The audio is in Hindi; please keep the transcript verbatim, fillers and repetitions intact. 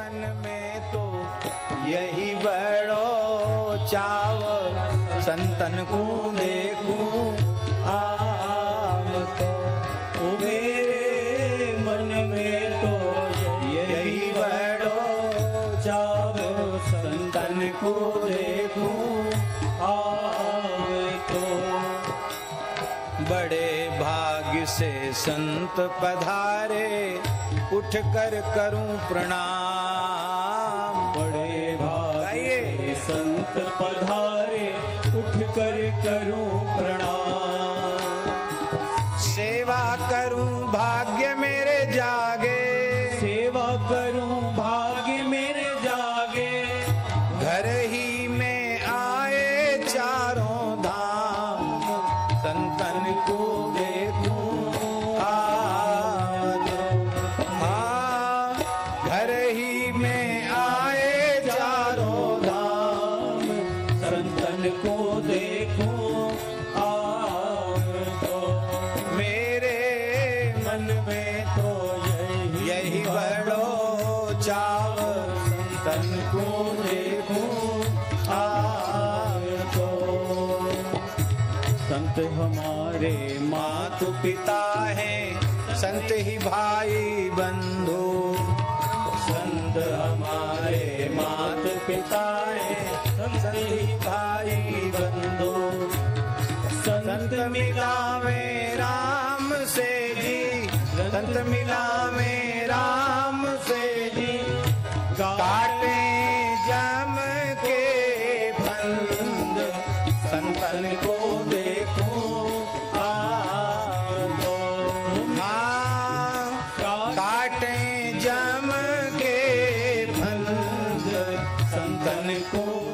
मन में तो यही बड़ो चाव, संतन को देखूं आम तो। ओ मेरे मन में तो यही बड़ो चाव, संतन को देखूं आम तो। बड़े भाग्य से संत पधारे, उठ कर करूं प्रणाम। बड़े भाग्य से संत पधारे, उठ कर करूं प्रणाम। सेवा करूं भाग्य मेरे जागे, सेवा करूं भाग्य मेरे जागे। घर ही में आए चारों धाम, संतन को देखूं आज। हाँ, घर ही में आए चारों धाम, संतन को देखूं आज तो। मेरे मन में तो यही यही बड़ो चाव, संतन को देखूं आज तो। संत हमारे मातु पिता हैं, संत ही भाई बंधु। संत हमारे मातु पिता हैं, संत ही भाई बंधु। संत मिलावे राम से जी, संत मिलावे राम से जी। काटे जम के फंद, संतन को देखूं आज तो। हाँ, काटे जम के फंद, संतन को